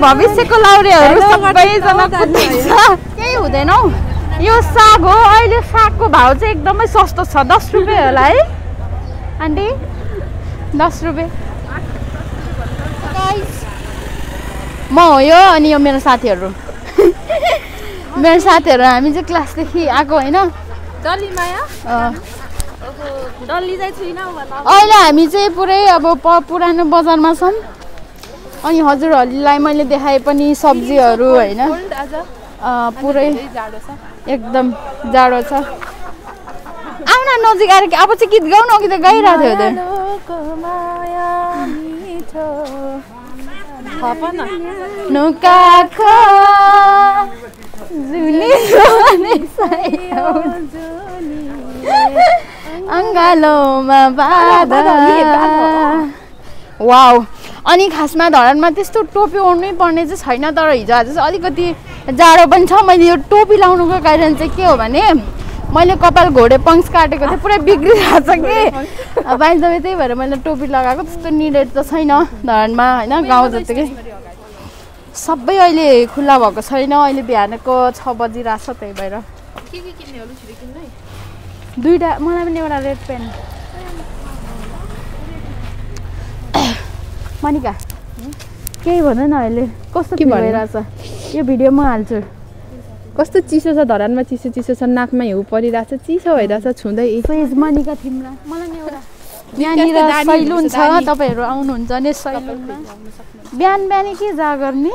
भविष्यको लाउरेहरू सबैजना कुद्दैछ केही हुँदैन हौ यो साग हो अहिले सागको भाउ चाहिँ एकदमै सस्तो छ 10 रुपैयाँ होला है आन्टी 10 रुपैयाँ म हो यो अनि यो मेरो साथीहरू हामी चाहिँ क्लासदेखि आएको होइन अहिले हामी चाहिँ पुरै अब पुरानो बजारमा छौँ अनि हजुरहरूलाई मैले देखाए पनि सब्जीहरू होइन पुरै एकदम जाडो छ आउन नजिक आएर अब चाहिँ गीत गाउन अघि त गाइरहेको थियो अङ्गालोमा वाउ अनि खासमा धरानमा त्यस्तो टोपी ओढ्नै पर्ने चाहिँ छैन तर हिजो आज चाहिँ अलिकति जाडो पनि छ मैले यो टोपी लाउनुको कारण चाहिँ के हो भने मैले कपाल घोडे पंक्स काटेको थिएँ पुरै बिग्रिरहेको छ कि बाइ द वे त्यही भएर मैले टोपी लगाएको त्यस्तो निडेड त छैन धरानमा होइन गाउँ जतिकै सबै अहिले खुल्ला भएको छैन अहिले बिहानको 6 बजिरहेछ त्यही भएर दुईटा मलाई पनि एउटा रेड पेन मनिका केही भन्दैन अहिले कस्तो भइरहेछ यो भिडियो म हाल्छु कस्तो चिसो छ धरानमा चिसो छ नाकमा हिउँ परिरहेछ चिसो भइरहेछ छुँदै प्लिज मनिका तिम्रो मलाई नि एउटा यहाँनिर सैलुन छ तपाईहरु आउनुहुन्छ नि सैलुनमा बिहान के जा गर्ने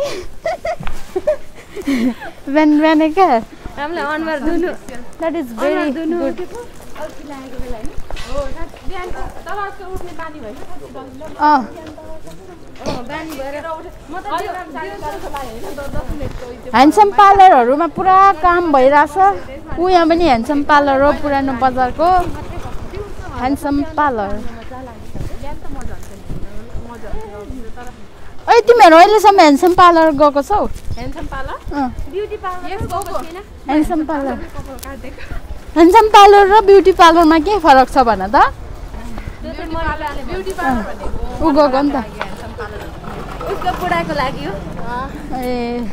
बिहान के हामीले अनुहार धुनु that is very good handsome पार्लरहरुमा पुरा काम भइराछ उ यहाँ पनि ह्यान्डसम पार्लर हो पुरानो बजारको ह्यान्डसम पार्लर ओइ तिमीहरु अहिलेसम्म ह्यान्डसम पार्लर गएको छौ ह्यान्डसम पार्लर ब्युटी पार्लर यस गएको छैन ह्यान्डसम पार्लर ह्यान्डसम पार्लर र ब्युटी पार्लरमा के फरक छ भन त ब्युटी पार्लर भनेको उ गएको नि त उसको बुढाको लागि हो ए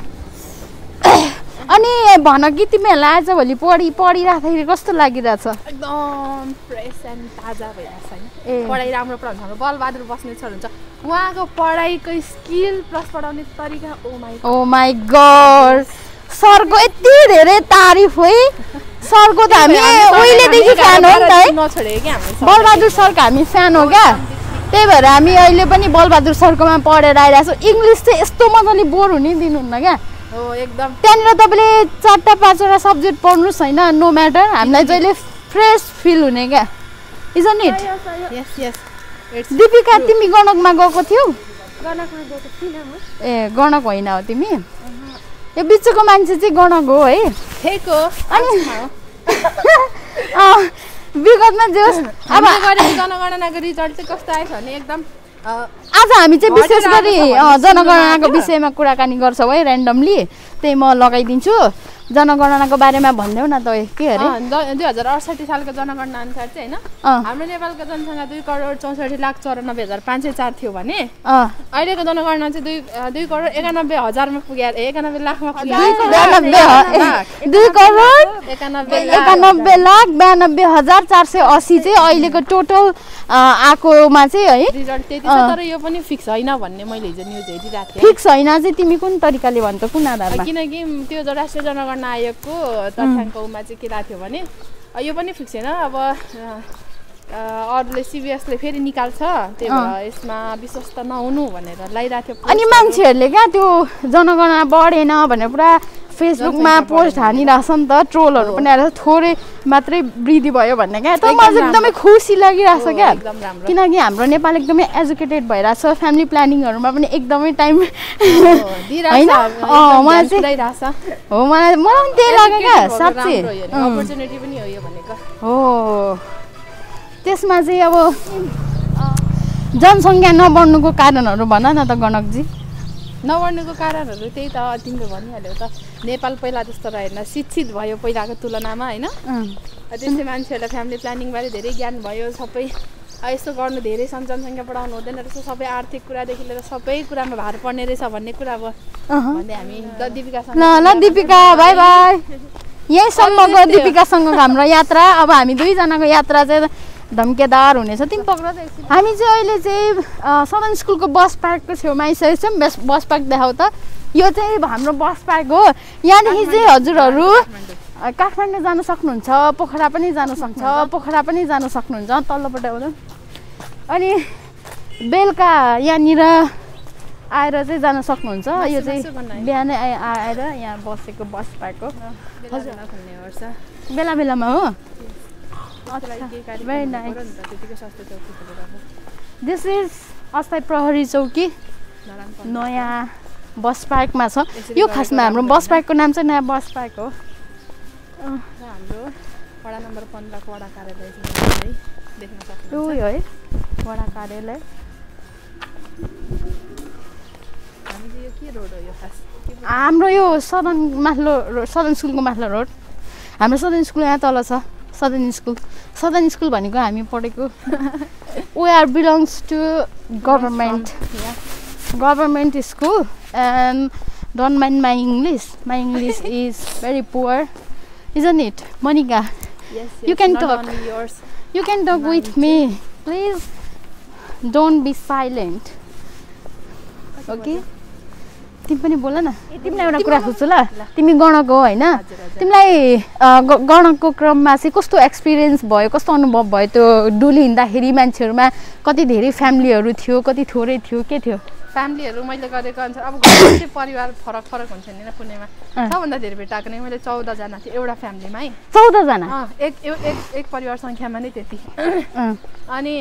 अनि भन कि तिमीहरुलाई आज भोलि पढिराख्दाखेरि कस्तो लागिरहेछ एकदम फ्रेश एन्ड ताजा भइरहेछ नि पढाइ राम्रो पढाउँछ बलबहादुर बस्ने सर हुन्छ उहाँको पढाइको स्किल प्लस पढाउने तरिका ओ माय गॉड सरको यति धेरै तारिफ है सरको त हामी ओइलेदेखि फ्यान हो नि त है नछोडे के हामी बलबहादुर सरको हामी फ्यान हो क्या त्यही भएर हामी अहिले पनि बलबहादुर सरकोमा पढेर आइरहेछौँ इङ्ग्लिस चाहिँ यस्तो मजाले बोर हुनै दिनुहुन्न क्या हो एकदम त्यहाँनिर तपाईँले 4-5वटा सब्जेक्ट पढ्नुहोस् होइन नो म्याटर हामीलाई जहिले फ्रेस फिल हुने क्या isn't it yes yes Deepika तिमी गणकमा गएको थियौ गणकमा गएको थिइनँ म ए गणक होइन हो तिमी यो बिचको मान्छे चाहिँ गणक हो है ठिक हो अनि विगतमा जे होस् अब जनगणनाको रिजल्ट चाहिँ कस्तो आयो भने एकदम आज हामी चाहिँ विशेष गरी जनगणनाको विषयमा कुराकानी गर्छौँ है र्यान्डमली त्यही म लगाइदिन्छु जनगणनाको बारेमा भन्देऊ न त के अरे 2068 सालको जनगणना अनुसार चाहिँ हैन हाम्रो नेपालको जनसङ्ख्या 2,64,94,504 थियो भने अहिलेको जनगणना चाहिँ 2,91,000 मा पुग्यो 91 लाखमा पुग्यो 2,91,92,480 चाहिँ अहिलेको टोटल आकोमा चाहिँ है रिजल्ट त्यति छ तर यो पनि फिक्स हैन भन्ने मैले हिजो न्यूज हेरिरहेको थिएँ फिक्स हैन चाहिँ तिमी कुन तरिकाले भन्छ कुन आधारमा किनकि त्यो राष्ट्रिय जनगणना आयोगको तथ्याङ्कमा चाहिँ के राख्यो भने यो पनि फिक्स छैन अब अरूले सीबीएसले फेरि निकाल्छ त्यही भएर यसमा विश्वास त नहुनु भनेर लाइराथ्यो अनि मान्छेहरूले क्या त्यो जनगणना बढेन भनेर पुरा फेसबुकमा पोस्ट हानिरहेछ नि त ट्रोलहरू पनि आएर थोरै मात्रै वृद्धि भयो भन्ने क्या तर मलाई एकदमै खुसी लागिरहेछ क्या किनकि हाम्रो नेपाल एकदमै एजुकेटेड भइरहेछ फ्यामिली प्लानिङहरूमा पनि एकदमै टाइम होइन मलाई चाहिँ हो मलाई पनि त्यही लाग्यो क्या साँच्चै अपर्च्युनिटी पनि हो यो भनेको हो त्यसमा चाहिँ अब जनसङ्ख्या नबढ्नुको कारणहरू भन न त गणकजी नबढ्नुको कारणहरू त्यही त तिमीले भनिहाल्यौ त नेपाल पहिला जस्तो रहेन शिक्षित भयो पहिलाको तुलनामा हैन त्यसै मान्छेहरूलाई फ्यामिली प्लानिङ बारे धेरै ज्ञान भयो सबै यस्तो गर्नु धेरै जनसङ्ख्या बढाउनु हुँदैन रहेछ सबै आर्थिक कुरादेखि लिएर सबै कुरामा भार पर्ने रहेछ भन्ने कुरा अब भन्दै हामी दिपिकासँग ल दिपिका बाई बाई यहीँसम्मको दिपिकासँगको हाम्रो यात्रा अब हामी दुईजनाको यात्रा चाहिँ धम्केदार हुनेछ तिमी पक्र हामी चाहिँ अहिले चाहिँ सदन स्कुलको बस पार्कको छेउमा आइसकेको छौँ बस पार्क देखाउ त यो चाहिँ हाम्रो बस पार्क हो यहाँदेखि चाहिँ हजुरहरू काठमाडौँ जान सक्नुहुन्छ पोखरा पनि जान सक्नुहुन्छ तल्लोपट्टि आउँदा अनि बेलुका यहाँनिर आएर चाहिँ जान सक्नुहुन्छ यो चाहिँ बिहानै आएर यहाँ बसेको बस पार्क हो बेला बेलामा हो भेरी नाइस दिस इज अस्थायी प्रहरी चौकी नयाँ बस पार्कमा छ यो खासमा हाम्रो बस पार्कको नाम चाहिँ नयाँ बस पार्क हो हाम्रो वडा नम्बर 15 को वडा कार्यालय चाहिँ देख्न सक्नुहुन्छ यो है वडा कार्यालय हामी यो के रोड हो यो खास हाम्रो यो सदन स्कुलको माथिल्लो रोड हाम्रो सदन स्कुल यहाँ तल छ सदन स्कुल भनेको हामी पढेको we are belongs to government school and don't mind my English is very poor isn't it Monica yes you can talk with me please don't be silent okay तिमी पनि बोल न तिमीलाई एउटा कुरा सोध्छु ल तिमी गणको हो हैन तिमीलाई गणको क्रममा चाहिँ कस्तो एक्सपिरियन्स भयो कस्तो अनुभव भयो त्यो डुली हिँड्दाखेरि मान्छेहरुमा कति धेरै फ्यामिलीहरु थियो कति थोरै थियो के थियो फ्यामिलीहरु मैले गरेको अनुसार अब घरको परिवार फरक हुन्छ नि पुणेमा सबभन्दा धेरै भेटाएको नै मैले 14 जना थियो एउटा फ्यामिलीमा है 14 जना एक परिवार संख्यामा नै त्यति अनि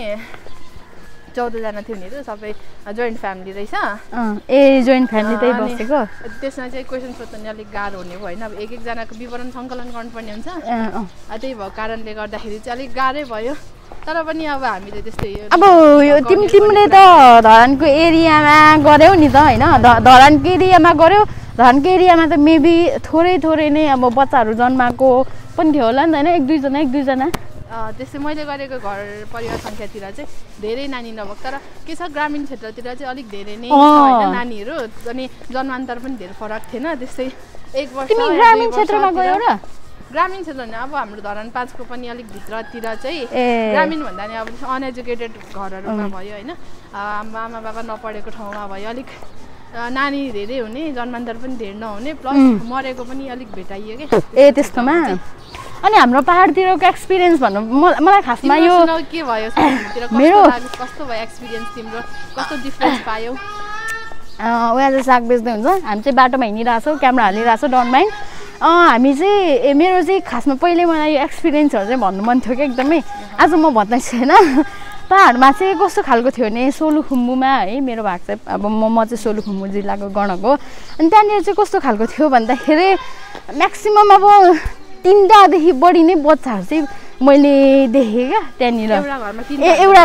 14 जना थियो नि त सबै जोइन्ट फ्यामिली रहेछ जोइन्ट फ्यामिली त्यही बसेको त्यसमा चाहिँ क्वेशन सोध्न अलिक गाह्रो हुने भयो हैन अब एक जनाको विवरण संकलन गर्नुपर्ने हुन्छ त्यही भएको कारणले गर्दाखेरि चाहिँ अलिक गाह्रै भयो तर पनि अब हामीले त्यस्तै अब यो तिमीले त धरानको एरियामा गर्यौ नि त हैन धरानको एरियामा गर्यौ धरानको एरियामा त मेबी थोरै नै अब बच्चाहरु जन्माको पनि थियो होला नि हैन एक दुई जना त्यसै मैले गरेको घर परिवार संख्यातिर चाहिँ धेरै नानी नभएको तर के छ ग्रामीण क्षेत्रतिर चाहिँ अलिक धेरै नै हैन नानीहरु अनि जन्मान्तर पनि धेरै फरक थिएन त्यस्तै 1 वर्ष तिमी ग्रामीण क्षेत्रमा गयौ र ग्रामीण क्षेत्र नि अब हाम्रो धरान 5 को पनि अलिक भित्रतिर चाहिँ ग्रामीण भन्दा नि अब अनएजुकेटेड घरहरुमा भयो हैन आमा बाबा नपढेको ठाउँमा भयो अलिक नानी धेरै हुने जन्मान्तर पनि धेरै नहुने प्लस मरेको पनि अलिक भेटाइयो के त्यस्तोमा अनि हाम्रो पहाडतिरको एक्सपिरियन्स भन्नु मलाई खासमा यो के भयो मेरो कस्तो भयो एक्सपिरियन्स तिम्रो कस्तो डिफरेन्स पायौ उहाँ चाहिँ साग बेच्दै हुन्छ हामी चाहिँ बाटोमा हिँडिरहेछौँ क्यामेरा हालिरहेछौँ डोन्ट माइन्ड हामी चाहिँ मेरो चाहिँ खासमा पहिले मलाई यो एक्सपिरियन्सहरू चाहिँ भन्नु मन थियो कि एकदमै आज म भन्दैछु होइन पहाडमा चाहिँ कस्तो खालको थियो भने सोलुखुम्बुमा है मेरो भाग चाहिँ अब म चाहिँ सोलुखुम्बु जिल्लाको गणक हो अनि त्यहाँनिर चाहिँ कस्तो खालको थियो भन्दाखेरि म्याक्सिमम अब 3टादेखि बढी नै बच्चाहरू चाहिँ मैले देखेँ क्या त्यहाँनिर एउटा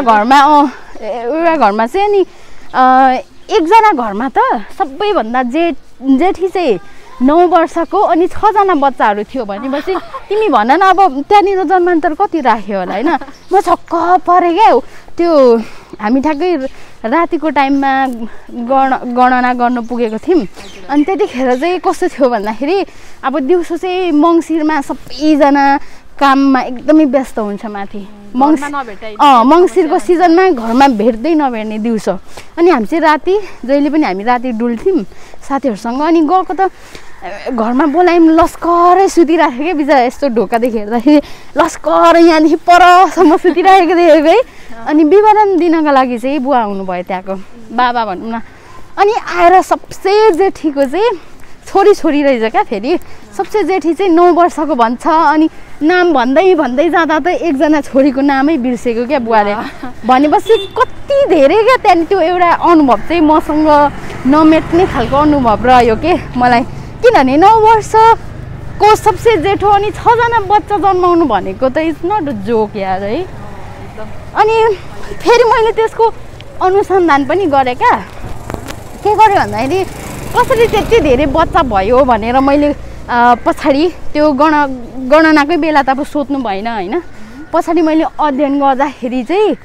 घरमा चाहिँ अनि एकजना घरमा त सबैभन्दा जेठी चाहिँ 9 वर्षको अनि 6 जना बच्चाहरू थियो भनेपछि तिमी भन न अब त्यहाँनिर जन्मान्तर कति राख्यो होला हैन म छक्क परे क्या त्यो हामी ठ्याक्कै रातिको टाइममा गणना गर्न पुगेको थियौँ अनि त्यतिखेर चाहिँ कस्तो थियो भन्दाखेरि अब दिउँसो चाहिँ मङ्सिरमा सबैजना काममा एकदमै व्यस्त हुन्छ माथि मङ्सिरको सिजनमा घरमा भेट्दै नभेट्ने दिउँसो अनि हामी चाहिँ राति जहिले पनि हामी राति डुल्थ्यौँ साथीहरूसँग अनि गएको त घरमा बोलायौँ लस्करै सुतिराखेको क्या बिचरा यस्तो ढोकादेखि हेर्दाखेरि लस्करै यहाँदेखि परसम्म सुतिराखेको देखेको है अनि विवरण दिनका लागि चाहिँ बुवा आउनुभयो त्यहाँको बाबा भनौँ न अनि आएर सबसे जेठीको चाहिँ छोरी रहेछ क्या फेरि सबसे जेठी चाहिँ 9 वर्षको भन्छ अनि नाम भन्दै जाँदा त एकजना छोरीको नामै बिर्सेको क्या बुवाले भनेपछि कति धेरै क्या त्यहाँदेखि त्यो एउटा अनुभव चाहिँ मसँग नमेट्ने खालको अनुभव रह्यो के मलाई किनभने 9 वर्षको सबसे जेठो अनि 6 जना बच्चा जन्माउनु भनेको त इट्स नट अ जोक यार है अनि फेरि मैले त्यसको अनुसन्धान पनि गरेँ क्या के गरेँ भन्दाखेरि कसरी त्यति धेरै बच्चा भयो भनेर मैले पछाडि त्यो गणनाकै बेला त अब सोध्नु भएन हैन पछाडि मैले अध्ययन गर्दाखेरि चाहिँ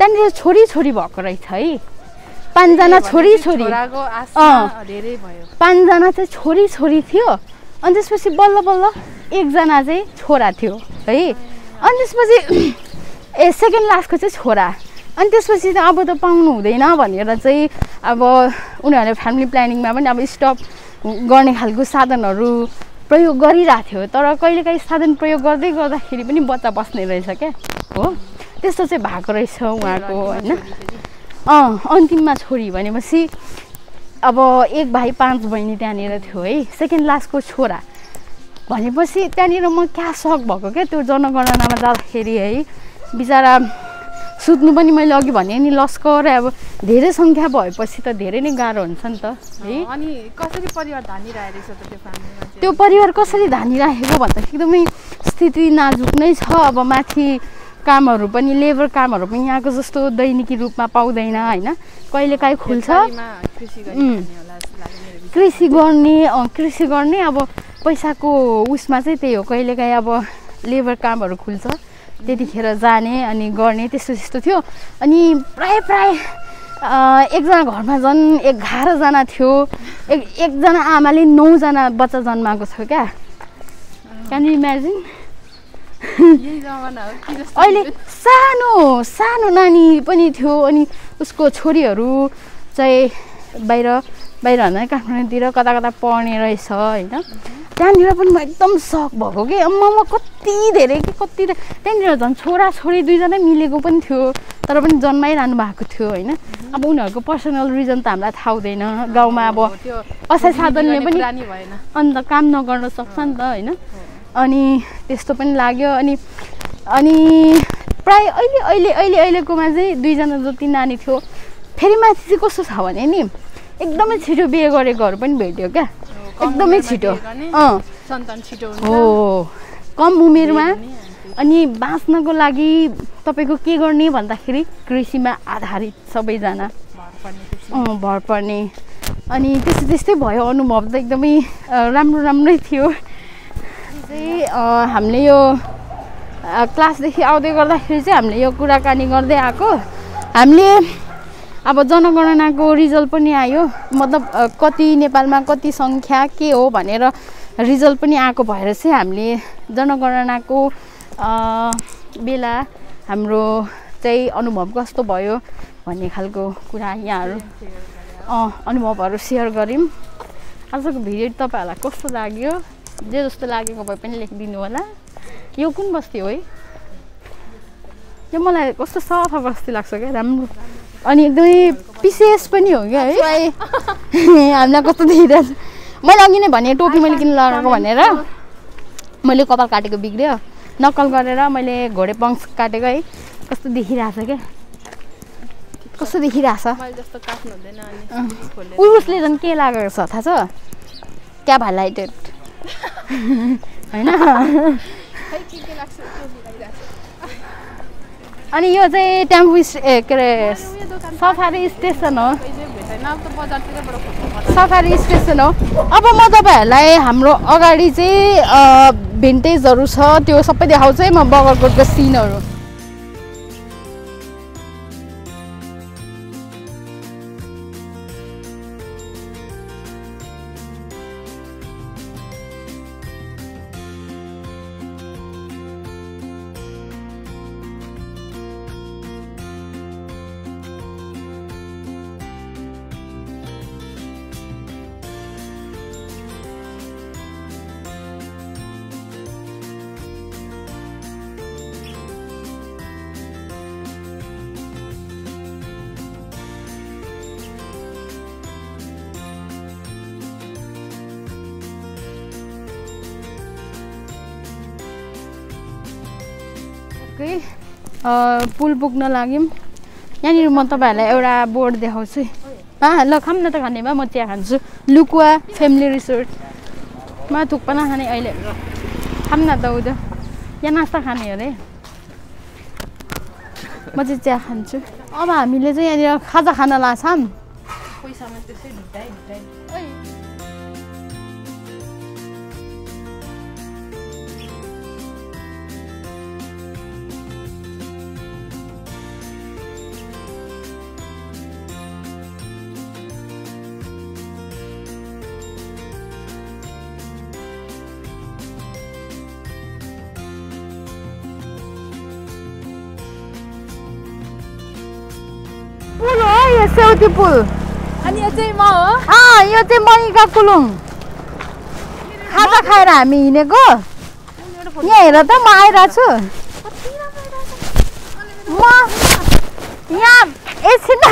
त्यहाँनिर छोरी छोरी भएको रहेछ है 5 जना छोरी छोरी धेरै भयो 5 जना चाहिँ छोरी छोरी थियो अनि त्यसपछि बल्ल बल्ल 1 जना चाहिँ छोरा थियो है अनि त्यसपछि सेकेन्ड लास्टको चाहिँ छोरा अनि त्यसपछि त अब त पाउनु हुँदैन भनेर चाहिँ अब उनीहरूले फ्यामिली प्लानिङमा पनि अब स्टप गर्ने खालको साधनहरू प्रयोग गरिरहेको थियो तर कहिलेकाहीँ साधन प्रयोग गर्दै गर्दाखेरि पनि बच्चा बस्ने रहेछ क्या हो त्यस्तो चाहिँ भएको रहेछ उहाँको होइन अन्तिममा छोरी भनेपछि अब 1 भाइ 5 बहिनी त्यहाँनिर थियो है सेकेन्ड लास्टको छोरा भनेपछि त्यहाँनिर म क्या सक भएको क्या त्यो जनगणनामा जाँदाखेरि है बिचरा सुत्नु पनि मैले अघि भने नि लस्कर अब धेरै सङ्ख्या भएपछि त धेरै नै गाह्रो हुन्छ नि त है अनि कसरी परिवार धानिरहेको रहेछ त त्यो फ्यामिलीमा चाहिँ त्यो परिवार कसरी धानिराखेको भन्दा एकदमै स्थिति नाजुक नै छ अब माथि कामहरू पनि लेबर कामहरू पनि यहाँको जस्तो दैनिकी रूपमा पाउँदैन होइन कहिलेकाहीँ खुल्छ कृषि गर्ने अब पैसाको उसमा चाहिँ त्यही हो कहिलेकाहीँ अब लेबर कामहरू खुल्छ त्यतिखेर जाने अनि गर्ने त्यस्तो त्यस्तो थियो अनि प्राय एकजना घरमा झन् 11 जना थियो एकजना आमाले 9 जना बच्चा जन्माएको थियो क्या क्यान यु इमेजिन अहिले सानो नानी पनि थियो अनि उसको छोरीहरू चाहिँ बाहिर भन्दा काठमाडौँतिर कता कता पढ्ने रहेछ होइन त्यहाँनिर पनि म एकदम सक भएको कि म कति धेरै त्यहाँनिर झन् छोरा छोरी 2 जना मिलेको पनि थियो तर पनि जन्माइरहनु भएको थियो होइन अब उनीहरूको पर्सनल रिजन त हामीलाई थाहा हुँदैन गाउँमा अब असै साधनले पनि अन्त काम नगर्न सक्छ नि त होइन अनि त्यस्तो पनि लाग्यो अनि प्राय अहिलेकोमा चाहिँ 2 जना जति नानी थियो फेरि माथि चाहिँ कस्तो छ भने नि एकदमै छिटो बिहे गरेकोहरू पनि भेट्यो क्या एकदमै छिटो सन्तान छिटो हो कम उमेरमा अनि बाँच्नको लागि तपाईँको के गर्ने भन्दाखेरि कृषिमा आधारित सबैजना भर पर्ने अनि त्यस्तै भयो अनुभव त एकदमै राम्रै थियो चाहिँ हामीले यो क्लासदेखि आउँदै गर्दाखेरि चाहिँ हामीले यो कुराकानी गर्दै आएको हामीले अब जनगणनाको रिजल्ट पनि आयो मतलब कति नेपालमा कति सङ्ख्या के हो भनेर रिजल्ट पनि आएको भएर चाहिँ हामीले जनगणनाको बेला हाम्रो चाहिँ अनुभव कस्तो भयो भन्ने खालको कुरा यहाँहरू अनुभवहरू सेयर गऱ्यौँ आजको भिडियो तपाईँहरूलाई कस्तो लाग्यो जे जस्तो लागेको भए पनि लेखिदिनु होला यो कुन बस्ती हो है यो मलाई कस्तो सफा बस्ती लाग्छ क्या राम्रो अनि एकदमै पिसेस पनि हो क्या है हामीलाई कस्तो देखिरहेको छ मैले अघि नै भने टोपी मैले किन लगाएको भनेर मैले कपाल काटेको बिग्रियो नक्कल गरेर मैले घोडे पङ्क्स काटेको है कस्तो देखिरहेछ क्या कस्तो देखिरहेछ उसले झन् के लागेको छ थाहा छ क्या हाइलाइटेड होइन अनि यो चाहिँ टेम्पो के अरे सफारी स्टेसन हो सफारी स्टेसन हो अब म तपाईँहरूलाई हाम्रो अगाडि चाहिँ भिन्टेजहरू छ त्यो सबै देखाउँछु है म बगरकोटको सिनहरू पुल पुग्न लाग्यौँ यहाँनिर म तपाईँहरूलाई एउटा बोर्ड देखाउँछु ल खाऊँ न त खाने भए म चिया खान्छु लुकुवा फ्यामिली रिसोर्ट थुक्पा नखाने अहिले खाऊँ न त उता यहाँ नास्ता खाने अरे म चाहिँ चिया खान्छु अब हामीले चाहिँ यहाँनिर खाजा खान लाग्छौँ सेउती पुल अनि यो चाहिँ म हो यो चाहिँ मनिका कुलुङ खाजा खाएर हामी हिँडेको यहाँ हेर त म आइरहेको छु म यहाँ एकछिन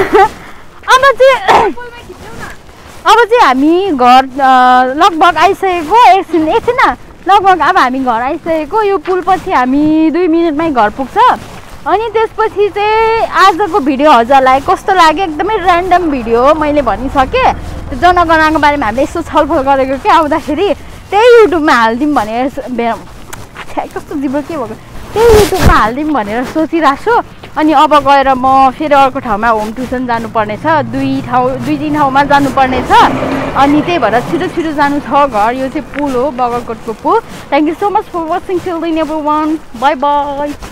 अब चाहिँ हामी घर लगभग आइसकेको एकछिन लगभग अब हामी घर आइसकेको यो पुल पछि हामी 2 मिनटमै घर पुग्छ अनि त्यसपछि चाहिँ आजको भिडियो हजुरलाई कस्तो लाग्यो एकदमै ऱ्यान्डम भिडियो हो मैले भनिसकेँ त्यो जनगणनाको बारेमा हामीले यसो छलफल गरेको के आउँदाखेरि त्यही युट्युबमा हालिदिउँ भनेर कस्तो जिब्रो के भएको त्यही युट्युबमा हालिदिउँ भनेर सोचिरहेको छु अनि अब गएर म फेरि अर्को ठाउँमा होम ट्युसन जानुपर्ने छ 2-3 ठाउँमा जानुपर्ने छ अनि त्यही भएर छिटो जानु छ घर यो चाहिँ पुल हो बगलकोटको पुल thank you so much for watching till then everyone bye by